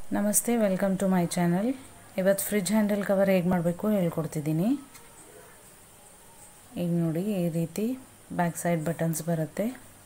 ನಮಸ್ತೆ, welcome to my channel. ಇವತ್ತು fridge handle cover ಹೇಗೆ ಮಾಡಬೇಕು ಹೇಳ್ಕೊಡ್ತಿದ್ದೀನಿ. ಈಗ ನೋಡಿ, ಈ ರೀತಿ ಬ್ಯಾಕ್ ಸೈಡ್ ಬಟನ್ಸ್ ಬರುತ್ತೆ.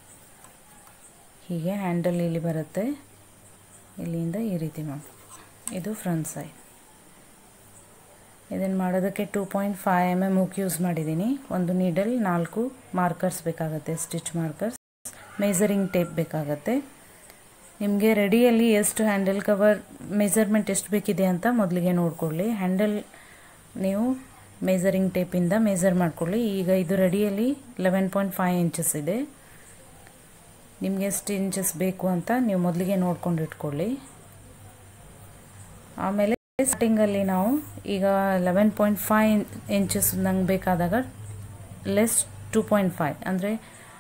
ಹೀಗೆ ಹ್ಯಾಂಡಲ್ ಇಲ್ಲಿ ಬರುತ್ತೆ, ಇಲ್ಲಿಂದ ಈ ರೀತಿ ಮಾಡಿ. ಇದು ಫ್ರಂಟ್ ಸೈಡ್. ಇದನ್ನು ಮಾಡೋದಕ್ಕೆ 2.5 mm ಹುಕ್ ಯೂಸ್ ಮಾಡಿದ್ದೀನಿ. ಒಂದು ನೀಡಲ್, 4 ಮಾರ್ಕರ್ಸ್ ಬೇಕಾಗುತ್ತೆ, ಸ್ಟಿಚ್ ಮಾರ್ಕರ್ಸ್, ಮೇಜರಿಂಗ್ ಟೇಪ್ ಬೇಕಾಗುತ್ತೆ. ನಿಮಗೆ ರೆಡಿಯಲ್ಲಿ ಎಷ್ಟು ಹ್ಯಾಂಡಲ್ ಕವರ್ ಮೆಜರ್ಮೆಂಟ್ ಎಷ್ಟು ಬೇಕಿದೆ ಅಂತ ಮೊದಲಿಗೆ ನೋಡ್ಕೊಳ್ಳಿ. ಹ್ಯಾಂಡಲ್ ನೀವು ಮೇಜರಿಂಗ್ ಟೇಪಿಂದ ಮೇಜರ್ ಮಾಡಿಕೊಳ್ಳಿ. ಈಗ ಇದು ರೆಡಿಯಲ್ಲಿ 11.5 ಇಂಚಸ್ ಇದೆ. ನಿಮಗೆ ಎಷ್ಟು ಇಂಚಸ್ ಬೇಕು ಅಂತ ನೀವು ಮೊದಲಿಗೆ ನೋಡ್ಕೊಂಡು ಇಟ್ಕೊಳ್ಳಿ. ಆಮೇಲೆ ಸ್ಟಾರ್ಟಿಂಗಲ್ಲಿ ನಾವು ಈಗ 11.5 ಇಂಚಸ್ ನಂಗೆ ಬೇಕಾದಾಗ ಲೆಸ್ 2.5 ಅಂದರೆ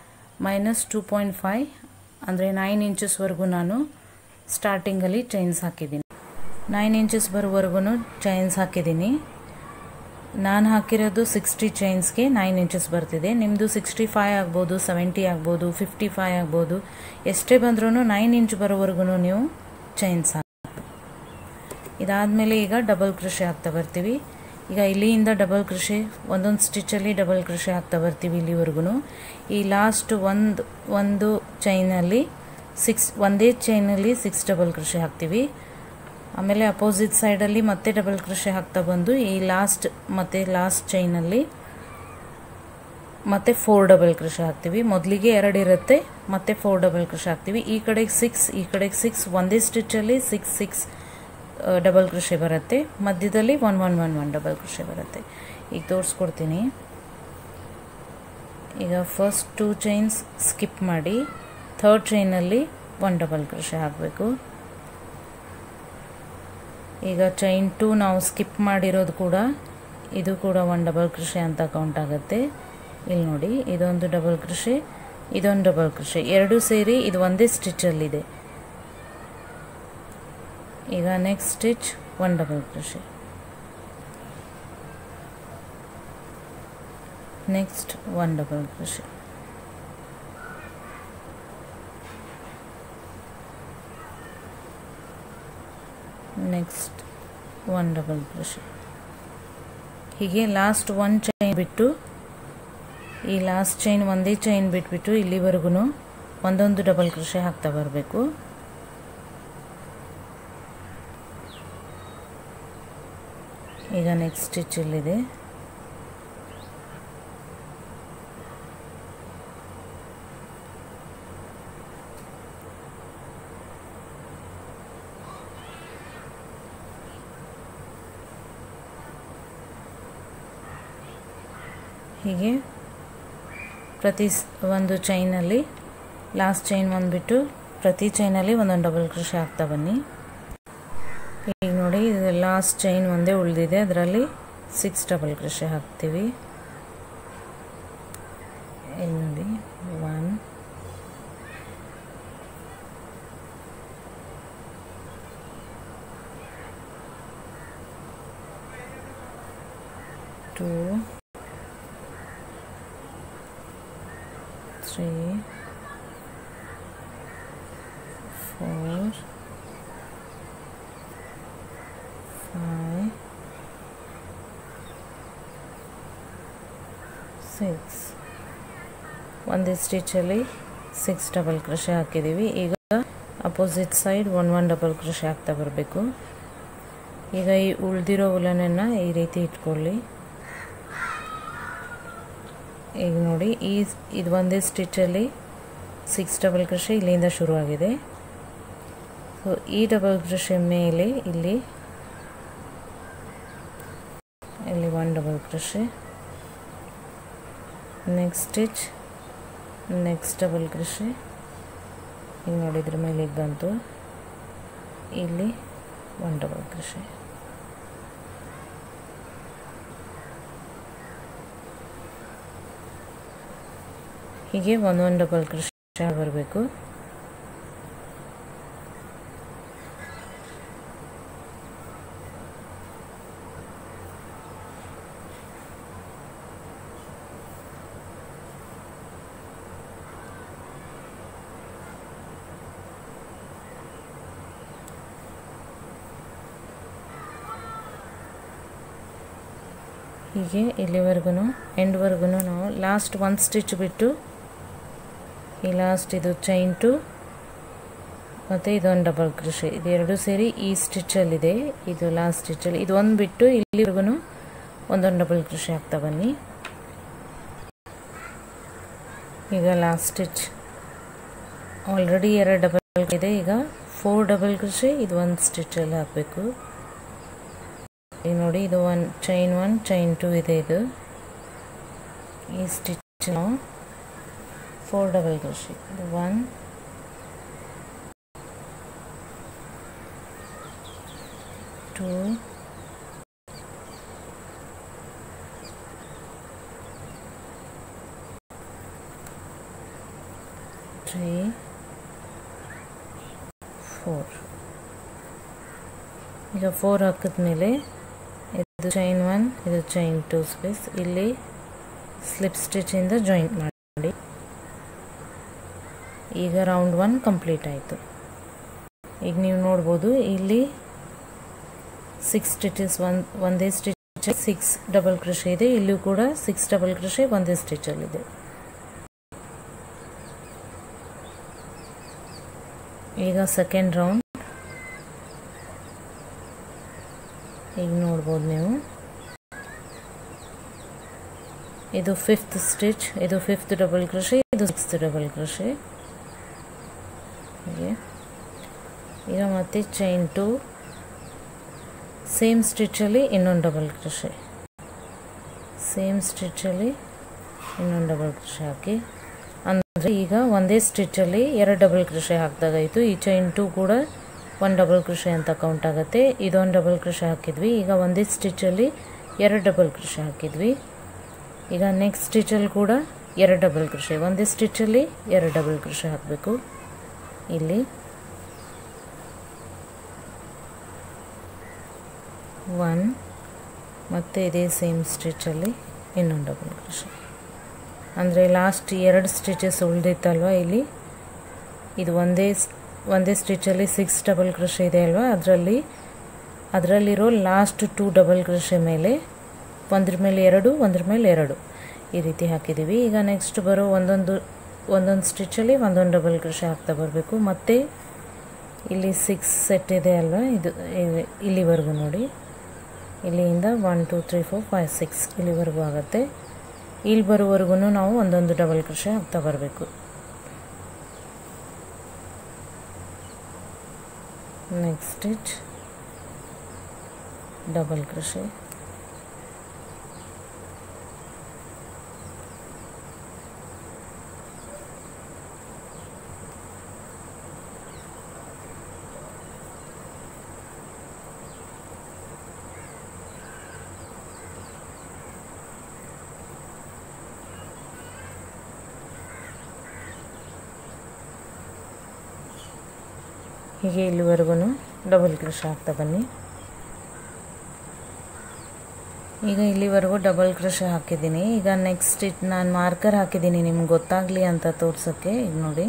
-2.5 ಅಂದರೆ 9 ಇಂಚಸ್ವರೆಗೂ ನಾನು ಸ್ಟಾರ್ಟಿಂಗಲ್ಲಿ ಚೈನ್ಸ್ ಹಾಕಿದ್ದೀನಿ. 9 ಇಂಚಸ್ ಬರೋವರೆಗೂ ಚೈನ್ಸ್ ಹಾಕಿದ್ದೀನಿ. ನಾನು ಹಾಕಿರೋದು 60 ಚೈನ್ಸ್ಗೆ 9 ಇಂಚಸ್ ಬರ್ತಿದೆ. ನಿಮ್ಮದು 65 ಆಗ್ಬೋದು, 70 ಆಗ್ಬೋದು, 55 ಆಗ್ಬೋದು. ಎಷ್ಟೇ ಬಂದ್ರೂ 9 ಇಂಚ್ ಬರೋವರೆಗೂ ನೀವು ಚೈನ್ಸ್ ಹಾಕಿ. ಇದಾದಮೇಲೆ ಈಗ ಡಬಲ್ ಕ್ರೋಶೆ ಹಾಕ್ತಾ ಬರ್ತೀವಿ. ಈಗ ಇಲ್ಲಿಂದ ಡಬಲ್ ಕ್ರೋಶೆ ಒಂದೊಂದು ಸ್ಟಿಚ್ಚಲ್ಲಿ ಡಬಲ್ ಕ್ರೋಶೆ ಹಾಕ್ತಾ ಬರ್ತೀವಿ ಇಲ್ಲಿವರೆಗೂ. ಈ ಲಾಸ್ಟ್ ಒಂದು ಚೈನಲ್ಲಿ ಒಂದೇ ಚೈನಲ್ಲಿ 6 ಡಬಲ್ ಕ್ರೋಶೆ ಹಾಕ್ತೀವಿ. ಆಮೇಲೆ ಅಪೋಸಿಟ್ ಸೈಡಲ್ಲಿ ಮತ್ತೆ ಡಬಲ್ ಕ್ರೋಶೆ ಹಾಕ್ತಾ ಬಂದು ಈ ಲಾಸ್ಟ್ ಚೈನಲ್ಲಿ ಮತ್ತೆ 4 ಡಬಲ್ ಕ್ರೋಶೆ ಹಾಕ್ತೀವಿ. ಮೊದಲಿಗೆ 2 ಇರುತ್ತೆ, ಮತ್ತೆ 4 ಡಬಲ್ ಕ್ರೋಶೆ ಹಾಕ್ತೀವಿ. ಈ ಕಡೆಗೆ 6, ಈ ಕಡೆಗೆ 6, ಒಂದೇ ಸ್ಟಿಚ್ಚಲ್ಲಿ 6 ಡಬಲ್ ಕ್ರೋಶೆ ಬರುತ್ತೆ. ಮಧ್ಯದಲ್ಲಿ 1 ಡಬಲ್ ಕ್ರೋಶೆ ಬರುತ್ತೆ. ಈಗ ತೋರಿಸ್ಕೊಡ್ತೀನಿ. ಈಗ ಫಸ್ಟ್ 2 ಚೈನ್ಸ್ ಸ್ಕಿಪ್ ಮಾಡಿ ಥರ್ಡ್ ಚೈನಲ್ಲಿ 1 ಡಬಲ್ ಕ್ರೋಶೆ ಹಾಕಬೇಕು. ಈಗ ಚೈನ್ 2 ನಾವು ಸ್ಕಿಪ್ ಮಾಡಿರೋದು ಕೂಡ ಇದು ಕೂಡ 1 ಡಬಲ್ ಕ್ರೋಶೆ ಅಂತ ಕೌಂಟ್ ಆಗುತ್ತೆ. ಇಲ್ಲಿ ನೋಡಿ, ಇದೊಂದು ಡಬಲ್ ಕ್ರೋಶೆ, ಇದೊಂದು ಡಬಲ್ ಕ್ರೋಶೆ, ಎರಡು ಸೇರಿ ಇದು ಒಂದೇ ಸ್ಟಿಚ್ಚಲ್ಲಿದೆ. ಈಗ next stitch 1 double crochet, next 1 double crochet, next 1 double crochet. ಹೀಗೆ ಲಾಸ್ಟ್ 1 ಚೈನ್ ಬಿಟ್ಟು ಈ ಲಾಸ್ಟ್ ಚೈನ್ ಒಂದೇ ಚೈನ್ ಬಿಟ್ಬಿಟ್ಟು ಇಲ್ಲಿವರೆಗೂ ಒಂದೊಂದು ಡಬಲ್ ಕ್ರೋಶೆ ಹಾಕ್ತಾ ಬರಬೇಕು. ಈಗ ನೆಕ್ಸ್ಟ್ ಸ್ಟಿಚ್ ಇಲ್ಲಿದೆ. ಹೀಗೆ ಪ್ರತಿ ಒಂದು ಚೈನಲ್ಲಿ ಲಾಸ್ಟ್ ಚೈನ್ ಬಂದುಬಿಟ್ಟು ಪ್ರತಿ ಚೈನಲ್ಲಿ ಒಂದೊಂದು ಡಬಲ್ ಕ್ರೋಶೆ ಹಾಕ್ತಾ ಬನ್ನಿ. ಈಗ ನೋಡಿ, ಇದು ಲಾಸ್ಟ್ ಚೈನ್ ಒಂದೇ ಉಳಿದಿದೆ, ಅದರಲ್ಲಿ 6 ಡಬಲ್ ಕ್ರೋಶೆ ಹಾಕ್ತೀವಿ. ಇಲ್ಲಿ ನೋಡಿ, 1 2 3 4 5 6 ಒಂದೇ ಸ್ಟಿಚಲ್ಲಿ 6 ಡಬಲ್ ಕ್ರೋಶೆ ಹಾಕಿದ್ದೀವಿ. ಈಗ ಅಪೋಸಿಟ್ ಸೈಡ್ 1 ಡಬಲ್ ಕ್ರೋಶೆ ಹಾಕ್ತಾ ಬರಬೇಕು. ಈಗ ಈ ಉಳಿದಿರೋ ಉಲನನ್ನು ಈ ರೀತಿ ಇಟ್ಕೊಳ್ಳಿ. ಈಗ ನೋಡಿ, ಇದು ಒಂದೇ ಸ್ಟಿಚ್ಚಲ್ಲಿ 6 ಡಬಲ್ ಕ್ರೋಶೆ ಇಲ್ಲಿಂದ ಶುರುವಾಗಿದೆ. ಸೊ ಈ ಡಬಲ್ ಕ್ರೋಶೆ ಮೇಲೆ ಇಲ್ಲಿ 1 double crochet, next stitch, next double crochet. ಈಗ ನೋಡಿದ್ರ ಮೇಲೆ ಇದು ಬಂತು, ಇಲ್ಲಿ 1 ಡಬಲ್ ಕ್ರೋಶೆ. ಹೀಗೆ ಒಂದೊಂದು ಡಬಲ್ ಕ್ರೋಶೆ ಬರಬೇಕು. ಹೀಗೆ ಇಲ್ಲಿವರೆಗೂ ಎಂಡ್ವರೆಗೂ ನಾವು ಲಾಸ್ಟ್ ಒಂದು ಸ್ಟಿಚ್ ಬಿಟ್ಟು ಈ ಲಾಸ್ಟ್ ಇದು ಚೈನ್ 2 ಮತ್ತು ಇದೊಂದು ಡಬಲ್ ಕ್ರೋಶೆ ಇದೆರಡು ಸೇರಿ ಈ ಸ್ಟಿಚ್ಚಲ್ಲಿದೆ, ಇದು ಲಾಸ್ಟ್ ಸ್ಟಿಚ್ಚಲ್ಲಿ ಇದು ಒಂದು ಬಿಟ್ಟು ಇಲ್ಲಿವರೆಗೂ ಒಂದೊಂದು ಡಬಲ್ ಕ್ರೋಶೆ ಹಾಕ್ತಾ ಬನ್ನಿ. ಈಗ ಲಾಸ್ಟ್ ಸ್ಟಿಚ್ ಆಲ್ರೆಡಿ 2 ಡಬಲ್ ಇದೆ, ಈಗ 4 ಡಬಲ್ ಕ್ರೋಶೆ ಇದು ಒಂದು ಸ್ಟಿಚ್ಚಲ್ಲಿ ಹಾಕಬೇಕು. ಈಗ ನೋಡಿ ಇದು ಚೈನ್ 1 ಚೈನ್ 2 ಇದೆ, ಇದು ಈ ಸ್ಟಿಚ್ ನಾವು 4 ಡಬಲ್ ಕ್ರೋಶೆ ಇದು 1 2 3 4 ಈಗ 4 ಹಾಕಿದ್ಮೇಲೆ ಇದು ಚೈನ್ 1 ಇದು ಚೈನ್ 2 ಸ್ಪೇಸ್ ಇಲ್ಲಿ ಸ್ಲಿಪ್ ಸ್ಟಿಚಿಂದ ಜಾಯಿಂಟ್ ಮಾಡಿ. ಈಗ ರೌಂಡ್ 1 ಕಂಪ್ಲೀಟ್ ಆಯಿತು. ಈಗ ನೀವು ನೋಡ್ಬೋದು ಇಲ್ಲಿ 6 ಸ್ಟಿಚಸ್ ಒಂದೇ ಸ್ಟಿಚ್ 6 ಡಬಲ್ ಕ್ರೋಶೆ ಇದೆ, ಇಲ್ಲೂ ಕೂಡ 6 ಡಬಲ್ ಕ್ರೋಶೆ ಒಂದೇ ಸ್ಟಿಚಲ್ಲಿದೆ. ಈಗ ಸೆಕೆಂಡ್ ರೌಂಡ್ ಈಗ ನೋಡ್ಬೋದು ನೀವು, ಇದು 5th ಸ್ಟಿಚ್, ಇದು 5th ಡಬಲ್ ಕ್ರೋಶೆ, ಇದು 6th ಡಬಲ್ ಕ್ರೋಶೆ. ಹೀಗೆ ಈಗ ಮತ್ತೆ ಚೈನ್ 2 ಸೇಮ್ ಸ್ಟಿಚ್ಚಲ್ಲಿ ಇನ್ನೊಂದು ಡಬಲ್ ಕ್ರೋಶೆ, ಸೇಮ್ ಸ್ಟಿಚ್ಚಲ್ಲಿ ಇನ್ನೊಂದು ಡಬಲ್ ಕ್ರೋಶೆ ಹಾಕಿ. ಅಂದರೆ ಈಗ ಒಂದೇ ಸ್ಟಿಚ್ಚಲ್ಲಿ 2 ಡಬಲ್ ಕ್ರೋಶೆ ಹಾಕಿದಾಗಾಯಿತು. ಈ ಚೈನ್ 2 ಕೂಡ 1 ಡಬಲ್ ಕ್ರೋಶೆ ಅಂತ ಕೌಂಟ್ ಆಗುತ್ತೆ. ಇದೊಂದು ಡಬಲ್ ಕ್ರೋಶೆ ಹಾಕಿದ್ವಿ, ಈಗ ಒಂದೇ ಸ್ಟಿಚ್ಚಲ್ಲಿ 2 ಡಬಲ್ ಕ್ರೋಶೆ ಹಾಕಿದ್ವಿ. ಈಗ ನೆಕ್ಸ್ಟ್ ಸ್ಟಿಚ್ಚಲ್ಲಿ ಕೂಡ 2 ಡಬಲ್ ಕ್ರೋಶೆ, ಒಂದೇ ಸ್ಟಿಚ್ಚಲ್ಲಿ 2 ಡಬಲ್ ಕ್ರೋಶೆ ಹಾಕಬೇಕು. ಇಲ್ಲಿ 1 ಮತ್ತು ಇದೇ ಸೇಮ್ ಸ್ಟಿಚ್ಚಲ್ಲಿ ಇನ್ನೊಂದು ಡಬಲ್ ಕ್ರೋಶೆ. ಅಂದರೆ ಲಾಸ್ಟ್ 2 ಸ್ಟಿಚಸ್ ಉಳಿದಿತ್ತಲ್ವ, ಇಲ್ಲಿ ಇದು ಒಂದೇ ಸ್ಟಿಚ್ಚಲ್ಲಿ 6 ಡಬಲ್ ಕ್ರೋಶೆ ಇದೆ ಅಲ್ವಾ, ಅದರಲ್ಲಿರೋ ಲಾಸ್ಟ್ 2 ಡಬಲ್ ಕ್ರೋಶೆ ಮೇಲೆ ಒಂದ್ರ ಮೇಲೆ 2 ಒಂದ್ರ ಮೇಲೆ 2 ಈ ರೀತಿ ಹಾಕಿದ್ದೀವಿ. ಈಗ ನೆಕ್ಸ್ಟ್ ಬರೋ ಒಂದೊಂದು ಸ್ಟಿಚ್ಚಲ್ಲಿ ಒಂದೊಂದು ಡಬಲ್ ಕ್ರೋಶೆ ಹಾಕ್ತಾ ಬರಬೇಕು. ಮತ್ತು ಇಲ್ಲಿ 6 ಸೆಟ್ ಇದೆ ಅಲ್ವಾ, ಇದು ಇಲ್ಲಿವರೆಗೂ ನೋಡಿ, ಇಲ್ಲಿಂದ 1 2 3 4 5 6 ಇಲ್ಲಿವರೆಗೂ ಆಗುತ್ತೆ. ಇಲ್ಲಿ ಬರೋವರೆಗೂ ನಾವು ಒಂದೊಂದು ಡಬಲ್ ಕ್ರೋಶೆ ಹಾಕ್ತಾ ಬರಬೇಕು. ನೆಕ್ಸ್ಟ್ ಸ್ಟಿಚ್ ಡಬಲ್ ಕ್ರೋಶೆ, ಹೀಗೆ ಇಲ್ಲಿವರೆಗೂ ಡಬಲ್ ಕ್ರೋಶೆ ಹಾಕ್ತಾ ಬನ್ನಿ. ಈಗ ಇಲ್ಲಿವರೆಗೂ ಡಬಲ್ ಕ್ರೋಶೆ ಹಾಕಿದ್ದೀನಿ. ಈಗ ನೆಕ್ಸ್ಟ್ ಸ್ಟಿಚ್ ನಾನು ಮಾರ್ಕರ್ ಹಾಕಿದ್ದೀನಿ ನಿಮ್ಗೆ ಗೊತ್ತಾಗಲಿ ಅಂತ ತೋರ್ಸೋಕ್ಕೆ. ಈಗ ನೋಡಿ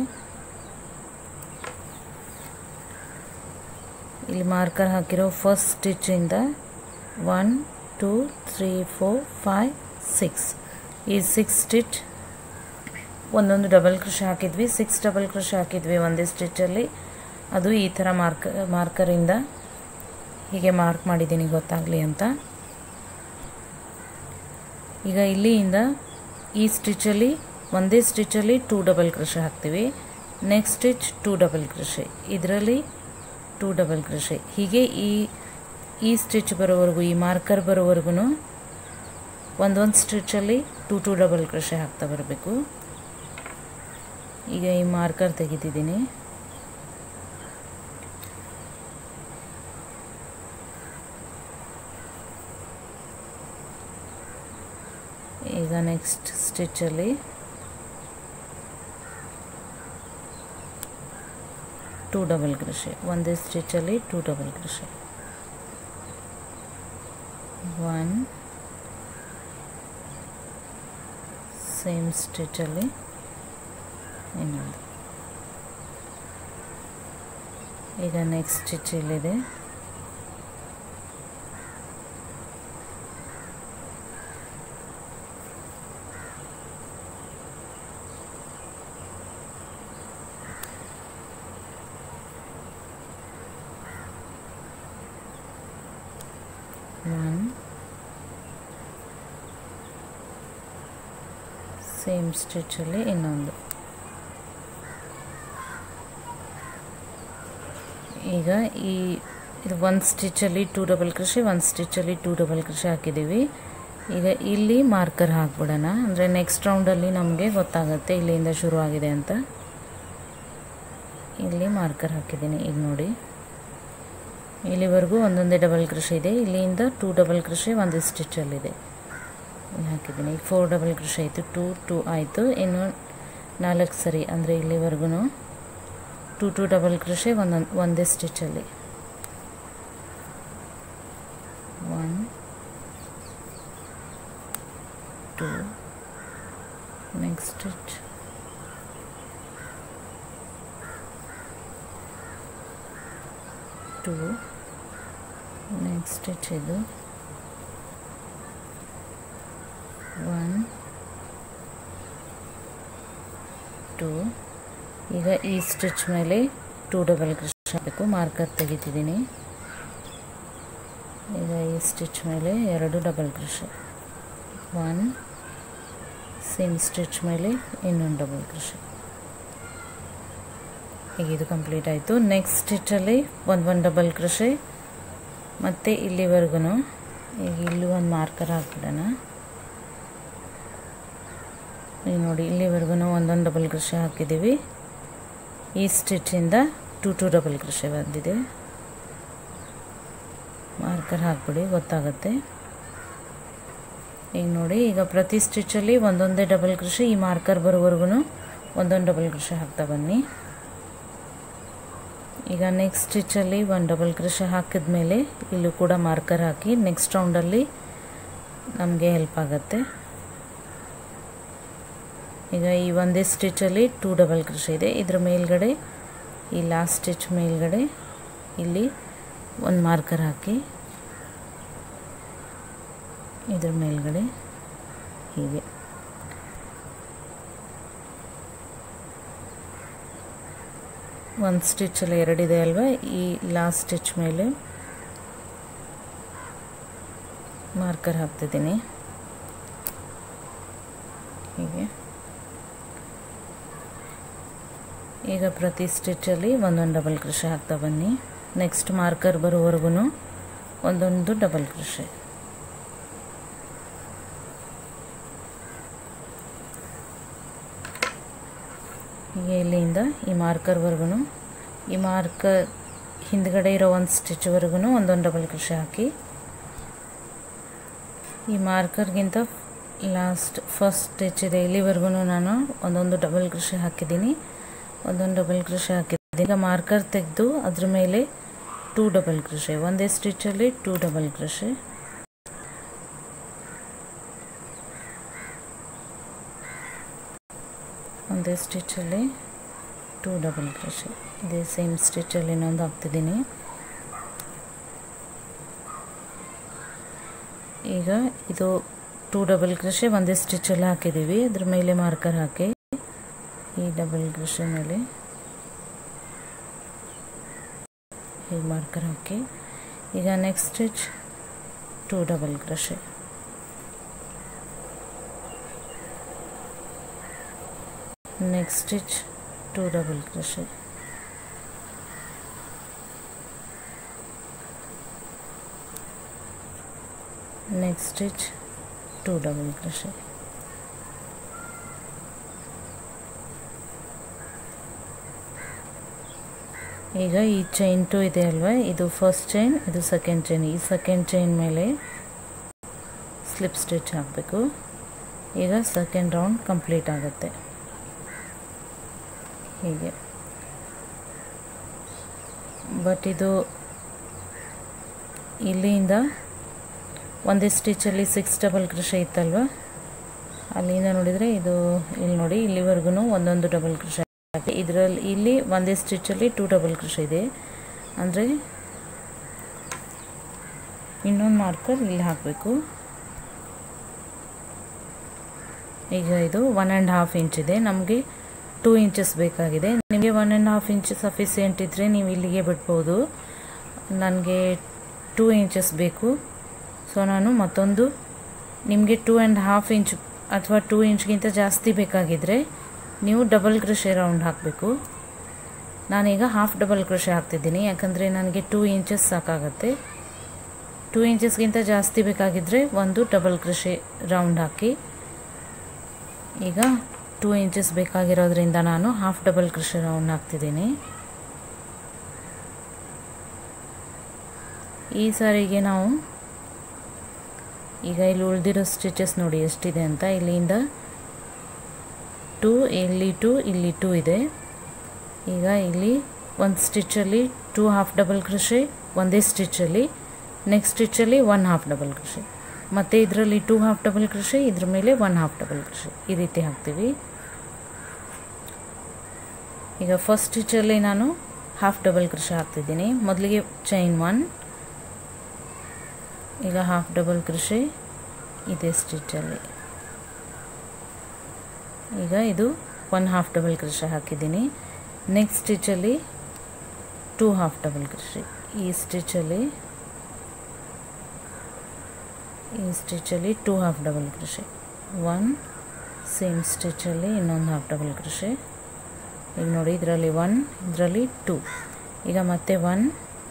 ಇಲ್ಲಿ ಮಾರ್ಕರ್ ಹಾಕಿರೋ ಫಸ್ಟ್ ಸ್ಟಿಚ್ಚಿಂದ 1 2 3 4 5 6 ಈ 6 ಸ್ಟಿಚ್ ಒಂದೊಂದು ಡಬಲ್ ಕ್ರೋಶೆ ಹಾಕಿದ್ವಿ, 6 ಡಬಲ್ ಕ್ರೋಶೆ ಹಾಕಿದ್ವಿ ಒಂದೇ ಸ್ಟಿಚ್ಚಲ್ಲಿ. ಅದು ಈ ಥರ ಮಾರ್ಕರಿಂದ ಹೀಗೆ ಮಾರ್ಕ್ ಮಾಡಿದ್ದೀನಿ ಗೊತ್ತಾಗಲಿ ಅಂತ. ಈಗ ಇಲ್ಲಿಂದ ಈ ಸ್ಟಿಚ್ಚಲ್ಲಿ ಒಂದೇ ಸ್ಟಿಚ್ಚಲ್ಲಿ 2 ಡಬಲ್ ಕ್ರೋಶೆ ಹಾಕ್ತೀವಿ, ನೆಕ್ಸ್ಟ್ ಸ್ಟಿಚ್ 2 ಡಬಲ್ ಕ್ರೋಶೆ, ಇದರಲ್ಲಿ 2 ಡಬಲ್ ಕ್ರೋಶೆ, ಹೀಗೆ ಈ ಸ್ಟಿಚ್ ಬರೋವರೆಗೂ, ಈ ಮಾರ್ಕರ್ ಬರೋವರೆಗೂ ಒಂದೊಂದು ಸ್ಟಿಚ್ಚಲ್ಲಿ 2 ಡಬಲ್ ಕ್ರೋಶೆ ಹಾಕ್ತಾ ಬರಬೇಕು. ಈಗ ಈ ಮಾರ್ಕರ್ ತೆಗಿತಿದ್ದೀನಿ. ಈಗ ನೆಕ್ಸ್ಟ್ ಸ್ಟಿಚ್ಚಲ್ಲಿ 2 ಡಬಲ್ ಕ್ರೋಶೆ, ಒಂದೇ ಸ್ಟಿಚ್ಚಲ್ಲಿ 2 ಡಬಲ್ ಕ್ರೋಶೆ, 1 ಸೇಮ್ ಸ್ಟಿಚ್ಚಲ್ಲಿ ಇನ್ನೊಂದು. ಈಗ ನೆಕ್ಸ್ಟ್ ಸ್ಟಿಚ್ ಇಲ್ಲಿದೆ, 1 ಸೇಮ್ ಸ್ಟಿಚ್ಚಲ್ಲಿ ಇನ್ನೊಂದು. ಈಗ ಇದು ಒಂದು ಸ್ಟಿಚ್ಚಲ್ಲಿ 2 ಡಬಲ್ ಕ್ರೋಶೆ, ಒಂದು ಸ್ಟಿಚ್ಚಲ್ಲಿ 2 ಡಬಲ್ ಕ್ರೋಶೆ ಹಾಕಿದ್ದೀವಿ. ಈಗ ಇಲ್ಲಿ ಮಾರ್ಕರ್ ಹಾಕ್ಬಿಡೋಣ, ಅಂದರೆ ನೆಕ್ಸ್ಟ್ ರೌಂಡಲ್ಲಿ ನಮಗೆ ಗೊತ್ತಾಗುತ್ತೆ ಇಲ್ಲಿಂದ ಶುರು ಆಗಿದೆ ಅಂತ. ಇಲ್ಲಿ ಮಾರ್ಕರ್ ಹಾಕಿದ್ದೀನಿ. ಈಗ ನೋಡಿ ಇಲ್ಲಿವರೆಗೂ ಒಂದೊಂದೇ ಡಬಲ್ ಕ್ರೋಶೆ ಇದೆ, ಇಲ್ಲಿಂದ 2 ಡಬಲ್ ಕ್ರೋಶೆ ಒಂದು ಸ್ಟಿಚ್ಚಲ್ಲಿದೆ. ಇಲ್ಲಿ ಹಾಕಿದ್ದೀನಿ. ಈಗ 4 ಡಬಲ್ ಕ್ರೋಶೆ ಆಯಿತು, 2 ಆಯಿತು, ಇನ್ನು 4 ಸರಿ, ಅಂದರೆ ಇಲ್ಲಿವರೆಗೂ 2 ಡಬಲ್ ಕ್ರೋಶೆ ಒಂದೇ ಸ್ಟಿಚ್ಚಲ್ಲಿ. 1 2 ನೆಕ್ಸ್ಟ್ ಸ್ಟಿಚ್, 2 ನೆಕ್ಸ್ಟ್ ಸ್ಟಿಚ್, ಇದು 1 2. ಈಗ ಈ ಸ್ಟಿಚ್ ಮೇಲೆ 2 ಡಬಲ್ ಕ್ರೋಶೆ ಹಾಕಬೇಕು. ಮಾರ್ಕರ್ ತೆಗಿತಿದ್ದೀನಿ. ಈಗ ಈ ಸ್ಟಿಚ್ ಮೇಲೆ 2 ಡಬಲ್ ಕ್ರೋಶೆ, 1 ಸೇಮ್ ಸ್ಟಿಚ್ ಮೇಲೆ ಇನ್ನೊಂದು ಡಬಲ್ ಕ್ರೋಶೆ. ಈಗ ಇದು ಕಂಪ್ಲೀಟ್ ಆಯಿತು. ನೆಕ್ಸ್ಟ್ ಸ್ಟಿಚ್ಚಲ್ಲಿ ಒಂದು ಡಬಲ್ ಕ್ರೋಶೆ ಮತ್ತು ಇಲ್ಲಿವರೆಗೂ. ಈಗ ಇಲ್ಲಿ ಒಂದು ಮಾರ್ಕರ್ ಹಾಕ್ಬಿಡೋಣ. ಈಗ ನೋಡಿ ಇಲ್ಲಿವರೆಗೂ ಒಂದೊಂದು ಡಬಲ್ ಕ್ರೋಶೆ ಹಾಕಿದ್ದೀವಿ. ಈ ಸ್ಟಿಚ್ಚಿಂದ 2 ಡಬಲ್ ಕ್ರೋಶೆ ಬಂದಿದೆ. ಮಾರ್ಕರ್ ಹಾಕ್ಬಿಡಿ, ಗೊತ್ತಾಗುತ್ತೆ. ಈಗ ನೋಡಿ, ಈಗ ಪ್ರತಿ ಸ್ಟಿಚ್ಚಲ್ಲಿ ಒಂದೊಂದೇ ಡಬಲ್ ಕ್ರೋಶೆ, ಈ ಮಾರ್ಕರ್ ಬರೋವರೆಗೂ ಒಂದೊಂದು ಡಬಲ್ ಕ್ರೋಶೆ ಹಾಕ್ತಾ ಬನ್ನಿ. ಈಗ ನೆಕ್ಸ್ಟ್ ಸ್ಟಿಚ್ಚಲ್ಲಿ 1 ಡಬಲ್ ಕ್ರೋಶೆ ಹಾಕಿದ ಮೇಲೆ ಇಲ್ಲೂ ಕೂಡ ಮಾರ್ಕರ್ ಹಾಕಿ ನೆಕ್ಸ್ಟ್ ರೌಂಡಲ್ಲಿ ನಮಗೆ ಹೆಲ್ಪ್ ಆಗುತ್ತೆ. ಈಗ ಈ ಒಂದೇ ಸ್ಟಿಚ್ಚಲ್ಲಿ 2 ಡಬಲ್ ಕ್ರೋಶೆ ಇದೆ, ಇದರ ಮೇಲ್ಗಡೆ ಈ ಲಾಸ್ಟ್ ಸ್ಟಿಚ್ ಮೇಲ್ಗಡೆ ಇಲ್ಲಿ ಒಂದು ಮಾರ್ಕರ್ ಹಾಕಿ ಇದ್ರ ಮೇಲ್ಗಡೆ ಹೀಗೆ ಒಂದು ಸ್ಟಿಚ್ಚಲ್ಲಿ 2 ಇದೆ ಅಲ್ವಾ, ಈ ಲಾಸ್ಟ್ ಸ್ಟಿಚ್ ಮೇಲೆ ಮಾರ್ಕರ್ ಹಾಕ್ತಿದ್ದೀನಿ ಹೀಗೆ. ಈಗ ಪ್ರತಿ ಸ್ಟಿಚ್ಚಲ್ಲಿ ಒಂದೊಂದು ಡಬಲ್ ಕ್ರೋಶೆ ಹಾಕ್ತಾ ಬನ್ನಿ. ನೆಕ್ಸ್ಟ್ ಮಾರ್ಕರ್ ಬರೋವರೆಗೂ ಒಂದೊಂದು ಡಬಲ್ ಕ್ರೋಶೆ. ಹೀಗೆ ಇಲ್ಲಿಂದ ಈ ಮಾರ್ಕರ್ವರೆಗೂ, ಈ ಮಾರ್ಕರ್ ಹಿಂದ್ಗಡೆ ಇರೋ ಒಂದು ಸ್ಟಿಚ್ವರೆಗೂ ಒಂದೊಂದು ಡಬಲ್ ಕ್ರೋಶೆ ಹಾಕಿ. ಈ ಮಾರ್ಕರ್ಗಿಂತ ಲಾಸ್ಟ್ ಫಸ್ಟ್ ಸ್ಟಿಚ್ ಇದೆ ಇಲ್ಲಿವರೆಗೂ ನಾನು ಒಂದೊಂದು ಡಬಲ್ ಕ್ರೋಶೆ ಹಾಕಿದ್ದೀನಿ, ಒಂದೊಂದು ಡಬಲ್ ಕ್ರೋಶೆ ಹಾಕಿದ್ದೀನಿ. ಈಗ ಮಾರ್ಕರ್ ತೆಗೆದು ಅದ್ರ ಮೇಲೆ 2 ಡಬಲ್ ಕ್ರೋಶೆ, ಒಂದೇ ಸ್ಟಿಚ್ಚಲ್ಲಿ 2 ಡಬಲ್ ಕ್ರೋಶೆ. ಒಂದೇ ಸ್ಟಿಚ್ಚಲ್ಲಿ 2 ಡಬಲ್ ಕ್ರೋಶೆ, ಇದೇ ಸೇಮ್ ಸ್ಟಿಚ್ಚಲ್ಲಿ ಇನ್ನೊಂದು ಹಾಕ್ತಿದ್ದೀನಿ. ಈಗ ಇದು 2 ಡಬಲ್ ಕ್ರೋಶೆ ಒಂದೇ ಸ್ಟಿಚ್ಚಲ್ಲಿ ಹಾಕಿದ್ದೀವಿ, ಅದ್ರ ಮೇಲೆ ಮಾರ್ಕರ್ ಹಾಕಿ ಈ ಡಬಲ್ ಕ್ರೋಶೆ ಮೇಲೆ ಹೀಗೆ ಮಾರ್ಕರ್ ಹಾಕಿ. ಈಗ next stitch 2 double crochet, next stitch 2 double crochet, next stitch 2 double crochet. ಈಗ ಈ ಚೈನ್ 2 ಇದೆ ಅಲ್ವಾ, ಇದು ಫಸ್ಟ್ ಚೈನ್, ಇದು ಸೆಕೆಂಡ್ ಚೈನ್. ಈ ಸೆಕೆಂಡ್ ಚೈನ್ ಮೇಲೆ ಸ್ಲಿಪ್ ಸ್ಟಿಚ್ ಹಾಕಬೇಕು. ಈಗ ಸೆಕೆಂಡ್ ರೌಂಡ್ ಕಂಪ್ಲೀಟ್ ಆಗುತ್ತೆ ಹೀಗೆ. ಬಟ್ ಇದು ಇಲ್ಲಿಂದ ಒಂದೇ ಸ್ಟಿಚ್ಚಲ್ಲಿ 6 ಡಬಲ್ ಕ್ರೋಶೆ ಇತ್ತಲ್ವ, ಅಲ್ಲಿಂದ ನೋಡಿದರೆ ಇದು ಇಲ್ಲಿ ನೋಡಿ ಇಲ್ಲಿವರೆಗೂ ಒಂದೊಂದು ಡಬಲ್ ಕ್ರೋಶೆ. ಇದರಲ್ಲಿ ಇಲ್ಲಿ ಒಂದೇ ಸ್ಟಿಚ್ಚಲ್ಲಿ 2 ಡಬಲ್ ಕ್ರೋಶೆ ಇದೆ, ಅಂದರೆ ಇನ್ನೊಂದು ಮಾರ್ಕರ್ ಇಲ್ಲಿ ಹಾಕಬೇಕು. ಈಗ ಇದು 1.5 ಇಂಚ್ ಇದೆ, ನಮಗೆ 2 ಇಂಚಸ್ ಬೇಕಾಗಿದೆ. ನಿಮಗೆ 1.5 ಇಂಚ್ ಸಫಿಸಿಯೆಂಟ್ ಇದ್ದರೆ ನೀವು ಇಲ್ಲಿಗೆ ಬಿಡ್ಬೋದು. ನನಗೆ 2 ಇಂಚಸ್ ಬೇಕು, ಸೊ ನಾನು ಮತ್ತೊಂದು ನಿಮಗೆ 2.5 ಇಂಚ್ ಅಥವಾ 2 ಇಂಚ್ಗಿಂತ ಜಾಸ್ತಿ ಬೇಕಾಗಿದ್ದರೆ ನೀವು ಡಬಲ್ ಕ್ರೋಶೆ ರೌಂಡ್ ಹಾಕಬೇಕು. ನಾನೀಗ ಹಾಫ್ ಡಬಲ್ ಕ್ರೋಶೆ ಹಾಕ್ತಿದ್ದೀನಿ, ಯಾಕಂದರೆ ನನಗೆ 2 ಇಂಚಸ್ ಸಾಕಾಗುತ್ತೆ. 2 ಇಂಚಸ್ಗಿಂತ ಜಾಸ್ತಿ ಬೇಕಾಗಿದ್ದರೆ ಒಂದು ಡಬಲ್ ಕ್ರೋಶೆ ರೌಂಡ್ ಹಾಕಿ. ಈಗ 2 ಇಂಚಸ್ ಬೇಕಾಗಿರೋದ್ರಿಂದ ನಾನು ಹಾಫ್ ಡಬಲ್ ಕ್ರೋಶೆ ರೌಂಡ್ ಹಾಕ್ತಿದ್ದೀನಿ. ಈ ಸಾರಿಗೆ ನಾವು ಈಗ ಇಲ್ಲಿ ಉಳಿದಿರೋ ಸ್ಟಿಚಸ್ ನೋಡಿ ಎಷ್ಟಿದೆ ಅಂತ. ಇಲ್ಲಿಂದ 2, ಇಲ್ಲಿ 2, ಇಲ್ಲಿ 2 ಇದೆ. ಈಗ ಇಲ್ಲಿ ಒಂದು ಸ್ಟಿಚ್ಚಲ್ಲಿ 2 ಹಾಫ್ ಡಬಲ್ ಕ್ರೋಶೆ ಒಂದೇ ಸ್ಟಿಚ್ಚಲ್ಲಿ, ನೆಕ್ಸ್ಟ್ ಸ್ಟಿಚ್ಚಲ್ಲಿ 1 ಹಾಫ್ ಡಬಲ್ ಕ್ರೋಶೆ, ಮತ್ತು ಇದರಲ್ಲಿ 2 ಹಾಫ್ ಡಬಲ್ ಕ್ರೋಶೆ, ಇದ್ರ ಮೇಲೆ 1 ಹಾಫ್ ಡಬಲ್ ಕ್ರೋಶೆ, ಈ ರೀತಿ ಹಾಕ್ತೀವಿ. ಈಗ ಫಸ್ಟ್ ಸ್ಟಿಚ್ಚಲ್ಲಿ ನಾನು ಹಾಫ್ ಡಬಲ್ ಕ್ರೋಶೆ ಹಾಕ್ತಿದ್ದೀನಿ. ಮೊದಲಿಗೆ ಚೈನ್ 1, ಈಗ ಹಾಫ್ ಡಬಲ್ ಕ್ರೋಶೆ ಇದೆ ಸ್ಟಿಚ್ಚಲ್ಲಿ. ಈಗ ಇದು 1 ಹಾಫ್ ಡಬಲ್ ಕ್ರೋಶೆ ಹಾಕಿದ್ದೀನಿ. ನೆಕ್ಸ್ಟ್ ಸ್ಟಿಚ್ಚಲ್ಲಿ 2 ಹಾಫ್ ಡಬಲ್ ಕ್ರೋಶೆ, ಈ ಸ್ಟಿಚ್ಚಲ್ಲಿ 2 ಹಾಫ್ ಡಬಲ್ ಕ್ರೋಶೆ, 1 ಸೇಮ್ ಸ್ಟಿಚ್ಚಲ್ಲಿ ಇನ್ನೊಂದು ಹಾಫ್ ಡಬಲ್ ಕ್ರೋಶೆ. ಈಗ ನೋಡಿ ಇದರಲ್ಲಿ 1, ಇದರಲ್ಲಿ 2. ಈಗ ಮತ್ತೆ 1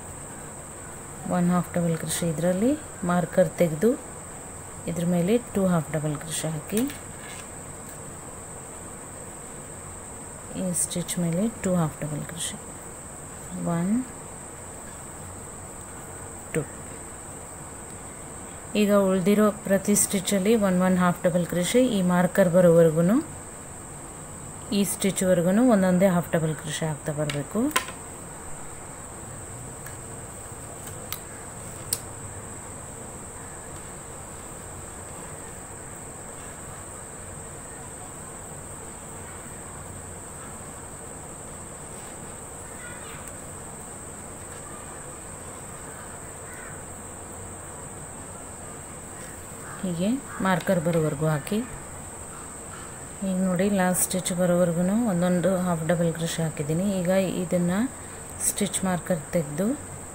ಹಾಫ್ ಡಬಲ್ ಕ್ರೋಶೆ, ಇದರಲ್ಲಿ ಮಾರ್ಕರ್ ತೆಗೆದು ಇದ್ರ ಮೇಲೆ 2 ಹಾಫ್ ಡಬಲ್ ಕ್ರೋಶೆ ಹಾಕಿ, ಈ ಸ್ಟಿಚ್ ಮೇಲೆ 2 ಹಾಫ್ ಡಬಲ್ ಕ್ರೋಶೆ, 1 2. ಈಗ ಉಳಿದಿರೋ ಪ್ರತಿ ಸ್ಟಿಚ್ಚಲ್ಲಿ 1 ಹಾಫ್ ಡಬಲ್ ಕ್ರೋಶೆ, ಈ ಮಾರ್ಕರ್ ಬರೋವರೆಗೂ ಈ ಸ್ಟಿಚ್ವರೆಗೂ ಒಂದೊಂದೇ ಹಾಫ್ ಡಬಲ್ ಕ್ರೋಶೆ ಹಾಕ್ತಾ ಬರಬೇಕು. ಹೀಗೆ ಮಾರ್ಕರ್ ಬರೋವರೆಗೂ ಹಾಕಿ. ಈಗ ನೋಡಿ ಲಾಸ್ಟ್ ಸ್ಟಿಚ್ ಬರೋವರೆಗೂ ಒಂದೊಂದು ಹಾಫ್ ಡಬಲ್ ಕ್ರೋಶೆ ಹಾಕಿದ್ದೀನಿ. ಈಗ ಇದನ್ನು ಸ್ಟಿಚ್ ಮಾರ್ಕರ್ ತೆಗೆದು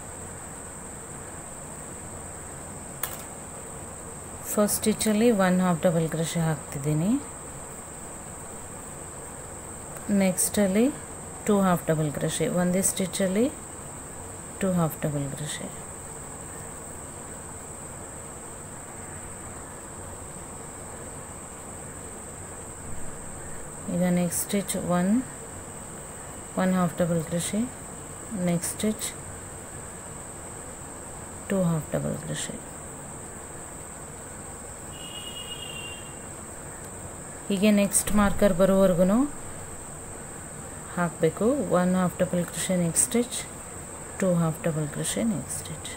ಫಸ್ಟ್ ಸ್ಟಿಚ್ಚಲ್ಲಿ 1 ಹಾಫ್ ಡಬಲ್ ಕ್ರೋಶೆ ಹಾಕ್ತಿದ್ದೀನಿ. ನೆಕ್ಸ್ಟಲ್ಲಿ 2 ಹಾಫ್ ಡಬಲ್ ಕ್ರೋಶೆ, ಒಂದೇ ಸ್ಟಿಚ್ಚಲ್ಲಿ 2 ಹಾಫ್ ಡಬಲ್ ಕ್ರೋಶೆ. ಈಗ next stitch 1 half double crochet, next stitch 2 half double crochet. ಹೀಗೆ ನೆಕ್ಸ್ಟ್ ಮಾರ್ಕರ್ ಬರೋವರೆಗೂ ಹಾಕಬೇಕು. 1 half double crochet next stitch, 2 half double crochet next stitch,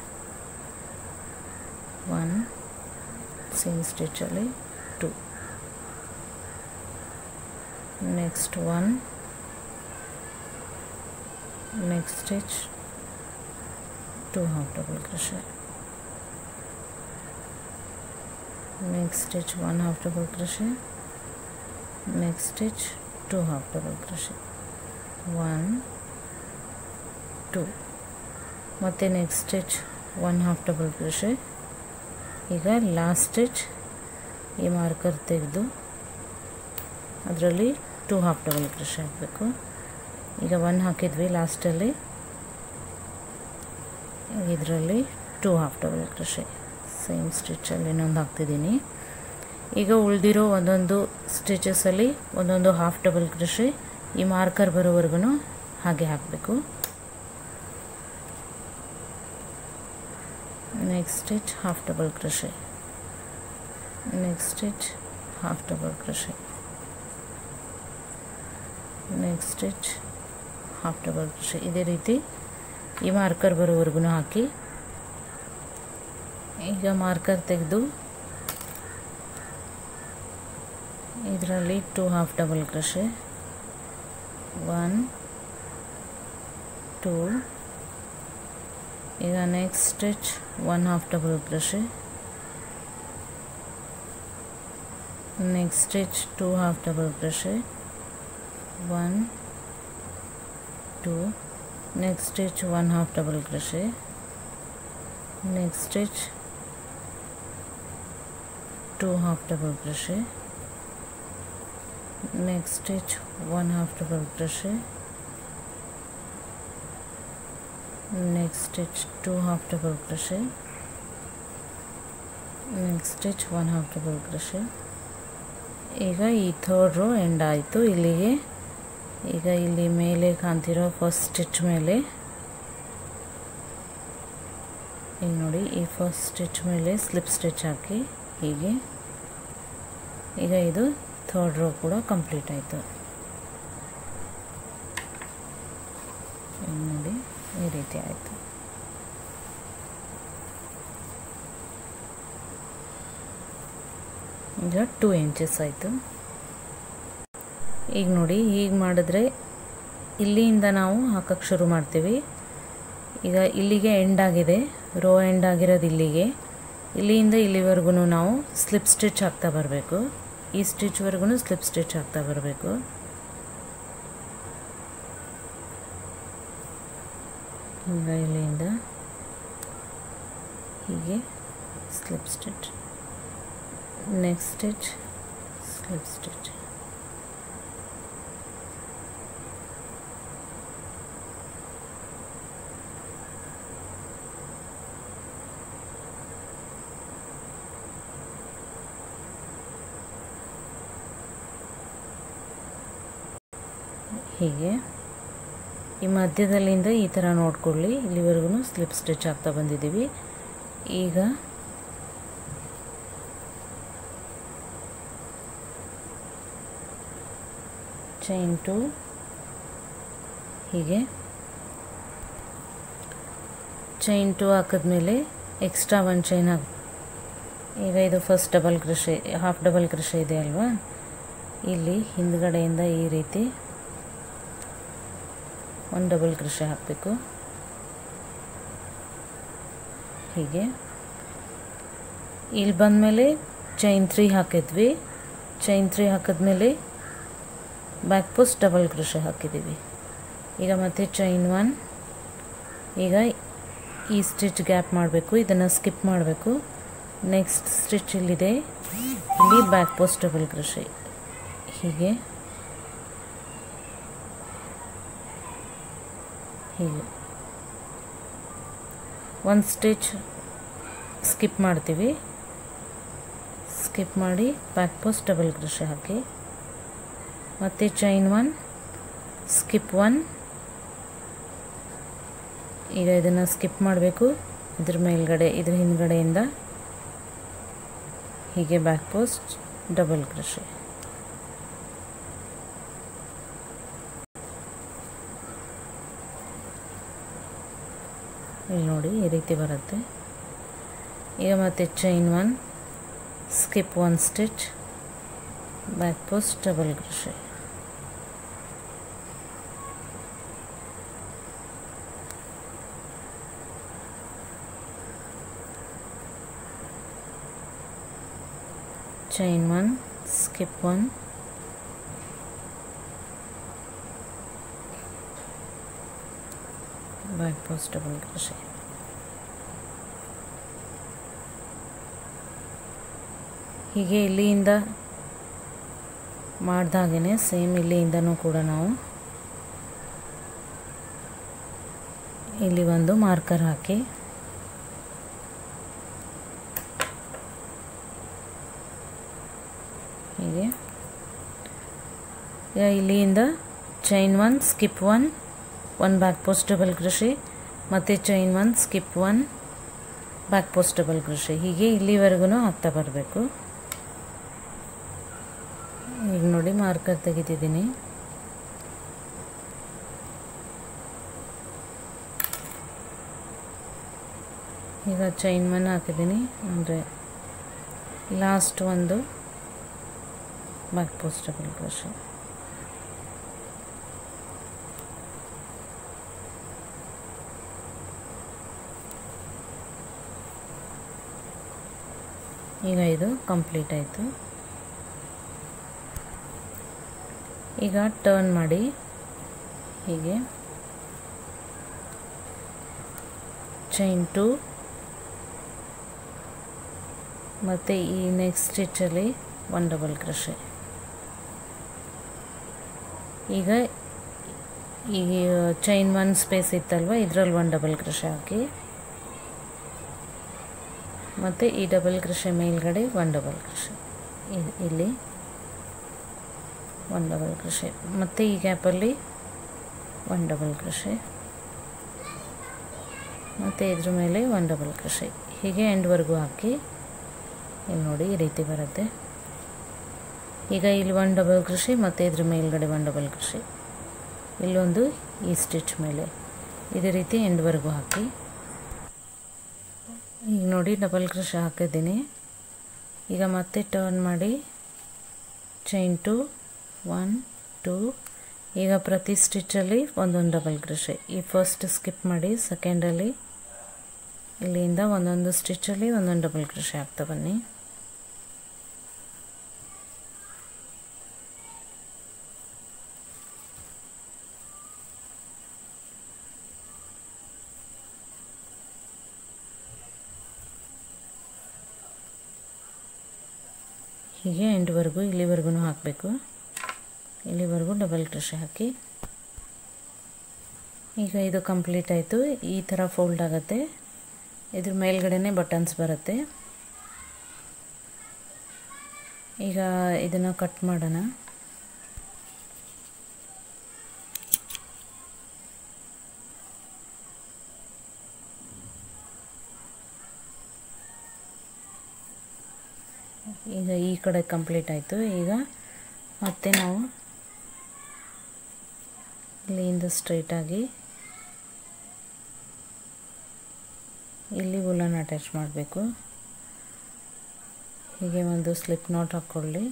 1 same ಸ್ಟಿಚ್ಚಲ್ಲಿ 2, next 1, next stitch 2 half double crochet, next stitch 1 half double crochet, next stitch 2 half double crochet, 1 2 ಮತ್ತೆ next stitch 1 half double crochet. ಈಗ last stitch ಈ marker ತೆಗೆದು ಅದರಲ್ಲಿ 2 half double crochet ಹಾಕಬೇಕು. ಈಗ 1 ಹಾಕಿದ್ವಿ ಲಾಸ್ಟಲ್ಲಿ, ಇದರಲ್ಲಿ 2 ಹಾಫ್ ಡಬಲ್ ಕ್ರೋಶೆ ಸೇಮ್ ಸ್ಟಿಚ್ಚಲ್ಲಿ ಇನ್ನೊಂದು ಹಾಕ್ತಿದ್ದೀನಿ. ಈಗ ಉಳಿದಿರೋ ಒಂದೊಂದು ಸ್ಟಿಚಸಲ್ಲಿ ಒಂದೊಂದು ಹಾಫ್ ಡಬಲ್ ಕ್ರೋಶೆ ಈ ಮಾರ್ಕರ್ ಬರೋವರೆಗೂ ಹಾಗೆ ಹಾಕಬೇಕು. Next stitch half double crochet, next stitch half double crochet, next stitch half double crochet. ಇದೇ ರೀತಿ ಈ ಮಾರ್ಕರ್ ಬರೋವರೆಗೂ ಹಾಕಿ. ಈಗ ಮಾರ್ಕರ್ ತೆಗೆದು ಇದರಲ್ಲಿ 2 ಹಾಫ್ ಡಬಲ್ ಕ್ರೋಶೆ, 1 2. ಈಗ next stitch 1 half double crochet, next stitch 2 half double crochet, 1 2, next stitch 1 half double crochet, next stitch 2 half double crochet, next stitch 1 half double crochet, next stitch 2 half double crochet, next stitch 1 half double crochet. ಈಗ ಈ third row end ಆಯಿತು. ಇಲ್ಲಿಗೆ ಈಗ ಇಲ್ಲಿ ಮೇಲೆ ಕಾಣ್ತಿರೋ first stitch ಮೇಲೆ ಈಗ ನೋಡಿ ಈ ಫಸ್ಟ್ ಸ್ಟಿಚ್ ಮೇಲೆ ಸ್ಲಿಪ್ ಸ್ಟಿಚ್ ಹಾಕಿ ಹೀಗೆ ಈಗ ಇದು ಥರ್ಡ್ ರೋ ಕೂಡ ಕಂಪ್ಲೀಟ್ ಆಯಿತು. ನೋಡಿ ಈ ರೀತಿ ಆಯಿತು. ಈಗ 2 ಇಂಚಸ್ ಆಯಿತು. ಈಗ ನೋಡಿ ಹೀಗೆ ಮಾಡಿದ್ರೆ ಇಲ್ಲಿಂದ ನಾವು ಹಾಕಕ್ಕೆ ಶುರು ಮಾಡ್ತೀವಿ. ಈಗ ಇಲ್ಲಿಗೆ ಎಂಡ್ ಆಗಿದೆ, ರೋ ಎಂಡ್ ಆಗಿರೋದು ಇಲ್ಲಿಗೆ. ಇಲ್ಲಿಂದ ಇಲ್ಲಿವರೆಗೂ ನಾವು ಸ್ಲಿಪ್ ಸ್ಟಿಚ್ ಹಾಕ್ತಾ ಬರಬೇಕು. ಈ ಸ್ಟಿಚ್ವರೆಗೂ ಸ್ಲಿಪ್ ಸ್ಟಿಚ್ ಹಾಕ್ತಾ ಬರಬೇಕು. ಈಗ ಇಲ್ಲಿಂದ ಹೀಗೆ slip stitch, next stitch slip stitch, ಹೀಗೆ ಈ ಮಧ್ಯದಲ್ಲಿಂದ ಈ ಥರ ನೋಡ್ಕೊಳ್ಳಿ. ಇಲ್ಲಿವರೆಗೂ ಸ್ಲಿಪ್ ಸ್ಟಿಚ್ ಆಗ್ತಾ ಬಂದಿದ್ದೀವಿ. ಈಗ ಚೈನ್ 2 ಹೀಗೆ ಚೈನ್ 2 ಹಾಕಿದ್ಮೇಲೆ ಎಕ್ಸ್ಟ್ರಾ ಒಂದು ಚೈನ್ ಹಾಕಿ. ಈಗ ಇದು first double crochet, half double crochet ಇದೆ ಅಲ್ವಾ, ಇಲ್ಲಿ ಹಿಂದ್ಗಡೆಯಿಂದ ಈ ರೀತಿ ಒಂದು ಡಬಲ್ ಕ್ರೋಶೆ ಹಾಕಬೇಕು. ಹೀಗೆ ಇಲ್ಲಿ ಬಂದಮೇಲೆ ಚೈನ್ 3 ಹಾಕಿದ್ವಿ. ಚೈನ್ 3 ಹಾಕಿದ್ಮೇಲೆ ಬ್ಯಾಕ್ ಪೋಸ್ಟ್ ಡಬಲ್ ಕ್ರೋಶೆ ಹಾಕಿದ್ದೀವಿ. ಈಗ ಮತ್ತೆ ಚೈನ್ 1, ಈಗ ಈ ಸ್ಟಿಚ್ ಗ್ಯಾಪ್ ಮಾಡಬೇಕು, ಇದನ್ನು ಸ್ಕಿಪ್ ಮಾಡಬೇಕು. ನೆಕ್ಸ್ಟ್ ಸ್ಟಿಚ್ ಇಲ್ಲಿದೆ, ಇಲ್ಲಿ ಬ್ಯಾಕ್ ಪೋಸ್ಟ್ ಡಬಲ್ ಕ್ರೋಶೆ ಹೀಗೆ ಹೀಗೆ ಒಂದು ಸ್ಟಿಚ್ ಸ್ಕಿಪ್ ಮಾಡ್ತೀವಿ. ಸ್ಕಿಪ್ ಮಾಡಿ ಬ್ಯಾಕ್ ಪೋಸ್ಟ್ ಡಬಲ್ ಕ್ರೋಶೆ ಹಾಕಿ, ಮತ್ತು ಚೈನ್ 1 ಸ್ಕಿಪ್ 1. ಈಗ ಇದನ್ನು ಸ್ಕಿಪ್ ಮಾಡಬೇಕು. ಇದ್ರ ಮೇಲ್ಗಡೆ ಇದ್ರ ಹಿಂದ್ಗಡೆಯಿಂದ ಹೀಗೆ ಬ್ಯಾಕ್ ಪೋಸ್ಟ್ ಡಬಲ್ ಕ್ರೋಶೆ. ಇಲ್ಲಿ ನೋಡಿ ಈ ರೀತಿ ಬರುತ್ತೆ. ಈಗ ಮತ್ತೆ chain 1 skip 1 stitch, back post double crochet. Chain 1 skip 1, back post double crochet. ಹೀಗೆ ಇಲ್ಲಿಂದ ಮಾಡ್ದಾಗೇ ಸೇಮ್ ಇಲ್ಲಿಂದನೂ ಕೂಡ ನಾವು ಇಲ್ಲಿ ಒಂದು ಮಾರ್ಕರ್ ಹಾಕಿ ಹೀಗೆ ಇಲ್ಲಿಂದ chain 1 skip 1, 1 back post double crochet, ಮತ್ತು chain 1 skip 1 back post double crochet. ಹೀಗೆ ಇಲ್ಲಿವರೆಗೂ ಹಾಕ್ತಾ ಬರಬೇಕು. ಈಗ ನೋಡಿ ಮಾರ್ಕರ್ ತೆಗಿತಿದ್ದೀನಿ. ಈಗ ಚೈನ್ 1 ಹಾಕಿದ್ದೀನಿ, ಅಂದರೆ ಲಾಸ್ಟ್ ಒಂದು ಬ್ಯಾಕ್ ಪೋಸ್ಟ್ ಡಬಲ್ ಕ್ರೋಶೆ. ಈಗ ಇದು ಕಂಪ್ಲೀಟ್ ಆಯಿತು. ಈಗ ಟರ್ನ್ ಮಾಡಿ ಹೀಗೆ ಚೈನ್ 2 ಮತ್ತು ಈ ನೆಕ್ಸ್ಟ್ ಸ್ಟಿಚ್ಚಲ್ಲಿ 1 ಡಬಲ್ ಕ್ರೋಶೆ. ಈಗ ಈ ಚೈನ್ 1 ಸ್ಪೇಸ್ ಇತ್ತಲ್ವ, ಇದರಲ್ಲಿ 1 ಡಬಲ್ ಕ್ರೋಶೆ ಹಾಕಿ, ಮತ್ತು ಈ ಡಬಲ್ ಕ್ರೋಶೆ ಮೇಲ್ಗಡೆ 1 ಡಬಲ್ ಕ್ರೋಶೆ, ಇಲ್ಲಿ 1 ಡಬಲ್ ಕ್ರೋಶೆ, ಮತ್ತು ಈ ಗ್ಯಾಪಲ್ಲಿ 1 ಡಬಲ್ ಕ್ರೋಶೆ, ಮತ್ತು ಇದ್ರ ಮೇಲೆ 1 ಡಬಲ್ ಕ್ರೋಶೆ. ಹೀಗೆ ಎಂಡ್ವರೆಗೂ ಹಾಕಿ, ಇಲ್ಲಿ ನೋಡಿ ಈ ರೀತಿ ಬರುತ್ತೆ. ಈಗ ಇಲ್ಲಿ 1 ಡಬಲ್ ಕ್ರೋಶೆ ಮತ್ತು ಇದ್ರ ಮೇಲ್ಗಡೆ 1 ಡಬಲ್ ಕ್ರೋಶೆ, ಇಲ್ಲೊಂದು ಈ ಸ್ಟಿಚ್ ಮೇಲೆ, ಇದೇ ರೀತಿ ಎಂಡ್ವರೆಗೂ ಹಾಕಿ. ಈಗ ನೋಡಿ ಡಬಲ್ ಕ್ರೋಶೆ ಹಾಕಿದ್ದೀನಿ. ಈಗ ಮತ್ತೆ ಟರ್ನ್ ಮಾಡಿ ಚೈನ್ 2 1 2. ಈಗ ಪ್ರತಿ ಸ್ಟಿಚ್ಚಲ್ಲಿ ಒಂದೊಂದು ಡಬಲ್ ಕ್ರೋಶೆ. ಈ ಫಸ್ಟ್ ಸ್ಕಿಪ್ ಮಾಡಿ ಸೆಕೆಂಡಲ್ಲಿ ಇಲ್ಲಿಂದ ಒಂದೊಂದು ಸ್ಟಿಚ್ಚಲ್ಲಿ ಒಂದೊಂದು ಡಬಲ್ ಕ್ರೋಶೆ ಹಾಕ್ತಾ ಬನ್ನಿ. ಹೀಗೆ ಎಂಡ್ವರೆಗೂ ಇಲ್ಲಿವರೆಗೂ ಹಾಕಬೇಕು. ಇಲ್ಲಿವರೆಗೂ ಡಬಲ್ ಕ್ರೋಶೆ ಹಾಕಿ. ಈಗ ಇದು ಕಂಪ್ಲೀಟ್ ಆಯಿತು. ಈ ಥರ ಫೋಲ್ಡ್ ಆಗುತ್ತೆ. ಇದ್ರ ಮೇಲ್ಗಡೆನೇ ಬಟನ್ಸ್ ಬರುತ್ತೆ. ಈಗ ಇದನ್ನು ಕಟ್ ಮಾಡೋಣ. ಈಗ ಈ ಕಡೆ ಕಂಪ್ಲೀಟ್ ಆಯಿತು. ಈಗ ಮತ್ತೆ ನಾವು ಇಲ್ಲಿಂದ ಸ್ಟ್ರೈಟಾಗಿ ಇಲ್ಲಿ ವುಲನ್ ಅಟ್ಯಾಚ್ ಮಾಡಬೇಕು. ಹೀಗೆ ಒಂದು ಸ್ಲಿಪ್ ನಾಟ್ ಹಾಕ್ಕೊಳ್ಳಿ.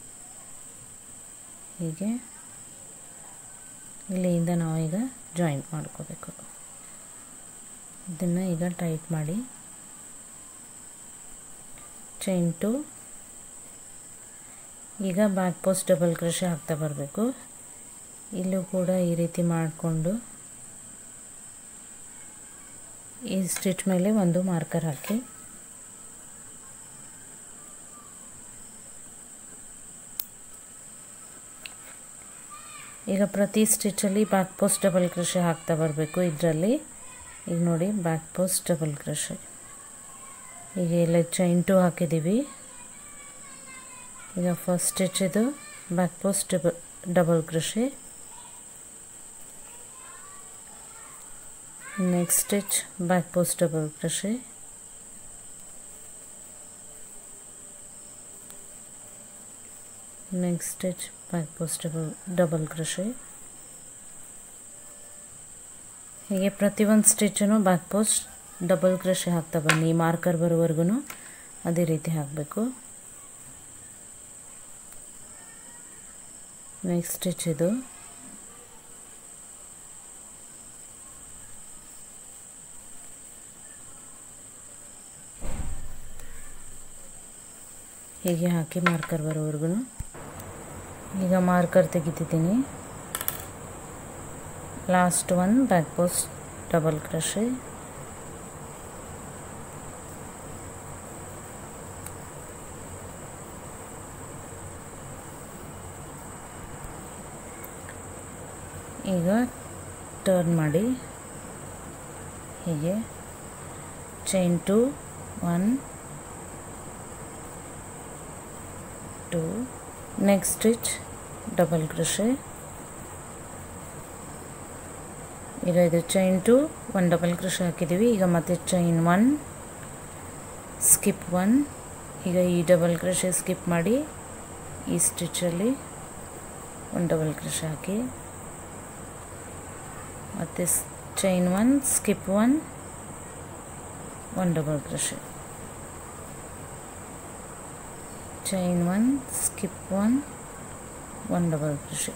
ಹೀಗೆ ಇಲ್ಲಿಂದ ನಾವು ಈಗ ಜಾಯಿಂಟ್ ಮಾಡ್ಕೋಬೇಕು. ಇದನ್ನು ಈಗ ಟೈಟ್ ಮಾಡಿ ಚೈನ್ 2. ಈಗ ಬ್ಯಾಕ್ ಪೋಸ್ಟ್ ಡಬಲ್ ಕ್ರೋಶೆ ಹಾಕ್ತಾ ಬರಬೇಕು. ಇಲ್ಲೂ ಕೂಡ ಈ ರೀತಿ ಮಾಡಿಕೊಂಡು ಈ ಸ್ಟಿಚ್ ಮೇಲೆ ಒಂದು ಮಾರ್ಕರ್ ಹಾಕಿ. ಈಗ ಪ್ರತಿ ಸ್ಟಿಚ್ಚಲ್ಲಿ ಬ್ಯಾಕ್ ಪೋಸ್ಟ್ ಡಬಲ್ ಕ್ರೋಶೆ ಹಾಕ್ತಾ ಬರಬೇಕು. ಇದರಲ್ಲಿ ಈಗ ನೋಡಿ ಬ್ಯಾಕ್ ಪೋಸ್ಟ್ ಡಬಲ್ ಕ್ರೋಶೆ. ಈಗ ಎಲ್ಲ ಚೈನ್ 2 ಹಾಕಿದ್ದೀವಿ. ಈಗ ಫಸ್ಟ್ ಸ್ಟಿಚ್ ಇದು back post double crochet. Next stitch back post double crochet. Next stitch back post double crochet. ಹೀಗೆ ಪ್ರತಿಯೊಂದು ಸ್ಟಿಚ್ಚನ್ನು ಬ್ಯಾಕ್ ಪೋಸ್ಟ್ ಡಬಲ್ ಕ್ರೋಶೆ ಹಾಕ್ತಾ ಬನ್ನಿ. ಮಾರ್ಕರ್ ಬರೋವರೆಗೂ ಅದೇ ರೀತಿ ಹಾಕಬೇಕು. ನೆಕ್ಸ್ಟ್ ಸ್ಟಿಚ್ ಇದು ಹೀಗೆ ಹಾಕಿ ಮಾರ್ಕರ್ ಬರೋವರೆಗೂ. ಈಗ ಮಾರ್ಕರ್ ತೆಗಿತಿದ್ದೀನಿ. Last one back post double crochet. ಈಗ ಟರ್ನ್ ಮಾಡಿ ಹೀಗೆ chain 2 1 2. Next stitch double crochet. ಈಗ ಇದು ಚೈನ್ 2 1 ಡಬಲ್ ಕ್ರೋಶೆ ಹಾಕಿದ್ದೀವಿ. ಈಗ ಮತ್ತೆ ಚೈನ್ 1 ಸ್ಕಿಪ್ 1. ಈಗ ಈ ಡಬಲ್ ಕ್ರೋಶೆ ಸ್ಕಿಪ್ ಮಾಡಿ ಈ ಸ್ಟಿಚ್ಚಲ್ಲಿ 1 ಡಬಲ್ ಕ್ರೋಶೆ ಹಾಕಿ, ಮತ್ತು chain 1 skip 1 1 double crochet, chain 1 skip 1 1 double crochet,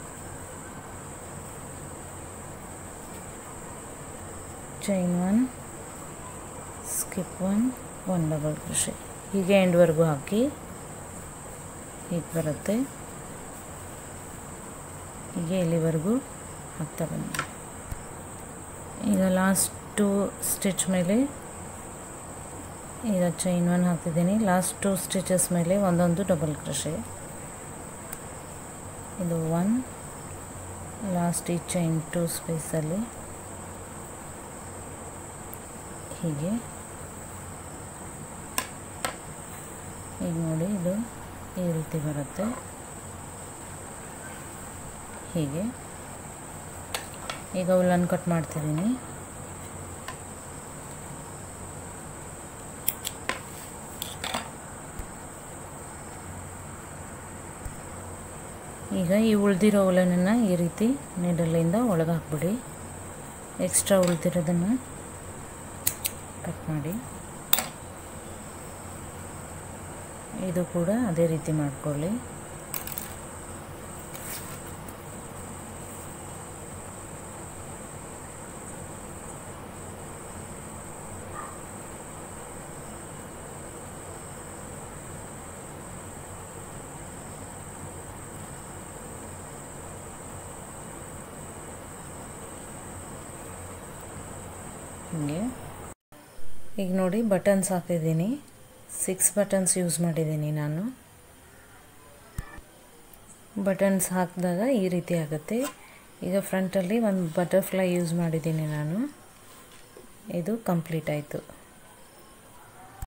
chain 1 skip 1 1 double crochet. ಹೀಗೆ ಎಂಡ್ವರೆಗೂ ಹಾಕಿ. ಹೀಗೆ ಬರುತ್ತೆ. ಹೀಗೆ ಇಲ್ಲಿವರೆಗೂ ಹಾಕ್ತಾ ಬನ್ನಿ. ಈಗ ಲಾಸ್ಟ್ 2 ಸ್ಟಿಚ್ ಮೇಲೆ ಈಗ ಚೈನ್ 1 ಹಾಕ್ತಿದ್ದೀನಿ. ಲಾಸ್ಟ್ 2 ಸ್ಟಿಚಸ್ ಮೇಲೆ ಒಂದೊಂದು ಡಬಲ್ ಕ್ರೋಶೆ. ಇದು 1, ಲಾಸ್ಟ್ ಈ ಚೈನ್ 2 ಸ್ಪೇಸಲ್ಲಿ ಹೀಗೆ. ಈಗ ನೋಡಿ ಇದು ಈ ರೀತಿ ಬರುತ್ತೆ ಹೀಗೆ. ಈಗ ಉಲ್ಲನ್ ಕಟ್ ಮಾಡ್ತಿದ್ದೀನಿ. ಈಗ ಈ ಉಳಿದಿರೋ ಉಲ್ಲನನ್ನು ಈ ರೀತಿ ನೀಡಲಿಂದ ಒಳಗೆ ಹಾಕ್ಬಿಡಿ. ಎಕ್ಸ್ಟ್ರಾ ಉಳಿದಿರೋದನ್ನು ಕಟ್ ಮಾಡಿ. ಇದು ಕೂಡ ಅದೇ ರೀತಿ ಮಾಡ್ಕೊಳ್ಳಿ. ಹೀಗೆ. ಈಗ ನೋಡಿ ಬಟನ್ಸ್ ಹಾಕಿದ್ದೀನಿ. 6 ಬಟನ್ಸ್ ಯೂಸ್ ಮಾಡಿದ್ದೀನಿ ನಾನು. ಬಟನ್ಸ್ ಹಾಕಿದಾಗ ಈ ರೀತಿ ಆಗುತ್ತೆ. ಈಗ ಫ್ರಂಟಲ್ಲಿ ಒಂದು ಬಟರ್ಫ್ಲೈ ಯೂಸ್ ಮಾಡಿದ್ದೀನಿ ನಾನು. ಇದು ಕಂಪ್ಲೀಟ್ ಆಯಿತು.